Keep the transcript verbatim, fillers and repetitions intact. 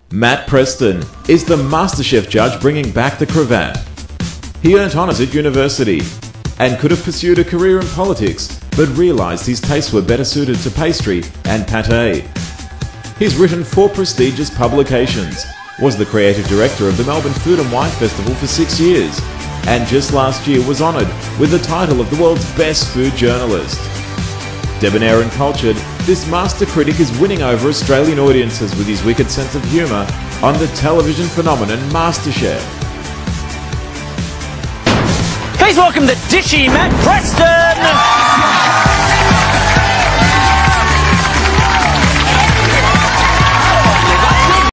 Matt Preston is the Masterchef judge bringing back the cravat. He earned honours at university and could have pursued a career in politics, but realised his tastes were better suited to pastry and pâté. He's written four prestigious publications, was the creative director of the Melbourne Food and Wine Festival for six years, and just last year was honoured with the title of the world's best food journalist. Debonair and cultured, this master critic is winning over Australian audiences with his wicked sense of humour on the television phenomenon Masterchef. Please welcome the dishy Matt Preston!